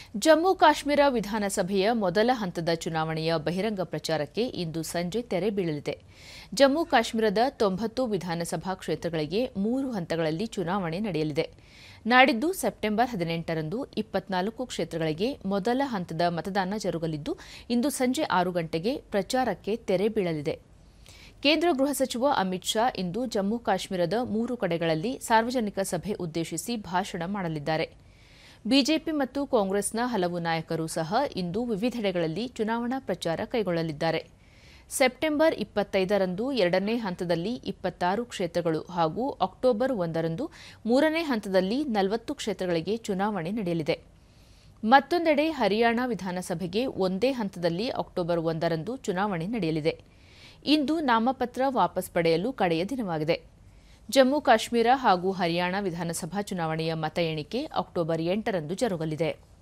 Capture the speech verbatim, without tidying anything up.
ಜಮ್ಮು ಕಾಶ್ಮೀರ ವಿಧಾನಸಭೆಯ ಮೊದಲ ಹಂತದ ಚುನಾವಣೆಯ ಬಹಿರಂಗ ಪ್ರಚಾರಕ್ಕೆ ಇಂದು ಸಂಜೆ ತೆರೆ ಬೀಳಲಿದೆ. ಜಮ್ಮು ಕಾಶ್ಮೀರದ ತೊಂಬತ್ತು ವಿಧಾನಸಭಾ ಕ್ಷೇತ್ರಗಳಿಗೆ ಮೂರು ಹಂತಗಳಲ್ಲಿ ಚುನಾವಣೆ ನಡೆಯಲಿದೆ. ನಾಡಿದ್ದು ಸೆಪ್ಟೆಂಬರ್ ಹದಿನೆಂಟರಂದು ಇಪ್ಪತ್ನಾಲ್ಕು ಕ್ಷೇತ್ರಗಳಿಗೆ ಮೊದಲ ಹಂತದ ಮತದಾನ ಜರುಗಲಿದ್ದು, ಇಂದು ಸಂಜೆ ಆರು ಗಂಟೆಗೆ ಪ್ರಚಾರಕ್ಕೆ ತೆರೆ ಬೀಳಲಿದೆ. ಕೇಂದ್ರ ಗೃಹ ಸಚಿವ ಅಮಿತ್ ಶಾ ಇಂದು ಜಮ್ಮು ಕಾಶ್ಮೀರದ ಮೂರು ಕಡೆಗಳಲ್ಲಿ ಸಾರ್ವಜನಿಕ ಸಭೆ ಉದ್ದೇಶಿಸಿ ಭಾಷಣ ಮಾಡಲಿದ್ದಾರೆ. ಬಿಜೆಪಿ ಮತ್ತು ಕಾಂಗ್ರೆಸ್ನ ಹಲವು ನಾಯಕರು ಸಹ ಇಂದು ವಿವಿಧೆಡೆಗಳಲ್ಲಿ ಚುನಾವಣಾ ಪ್ರಚಾರ ಕೈಗೊಳ್ಳಲಿದ್ದಾರೆ. ಸೆಪ್ಟೆಂಬರ್ ಇಪ್ಪತ್ತೈದರಂದು ಎರಡನೇ ಹಂತದಲ್ಲಿ ಇಪ್ಪತ್ತಾರು ಕ್ಷೇತ್ರಗಳು ಹಾಗೂ ಅಕ್ಟೋಬರ್ ಒಂದರಂದು ಮೂರನೇ ಹಂತದಲ್ಲಿ ನಲವತ್ತು ಕ್ಷೇತ್ರಗಳಿಗೆ ಚುನಾವಣೆ ನಡೆಯಲಿದೆ. ಮತ್ತೊಂದೆಡೆ ಹರಿಯಾಣ ವಿಧಾನಸಭೆಗೆ ಒಂದೇ ಹಂತದಲ್ಲಿ ಅಕ್ಟೋಬರ್ ಒಂದರಂದು ಚುನಾವಣೆ ನಡೆಯಲಿದೆ. ಇಂದು ನಾಮಪತ್ರ ವಾಪಸ್ ಪಡೆಯಲು ಕಡೆಯ ದಿನವಾಗಿದೆ. ಜಮ್ಮು ಕಾಶ್ಮೀರ ಹಾಗೂ ಹರಿಯಾಣ ವಿಧಾನಸಭಾ ಚುನಾವಣೆಯ ಮತ ಎಣಿಕೆ ಅಕ್ಟೋಬರ್ ಎಂಟರಂದು ಜರುಗಲಿದೆ.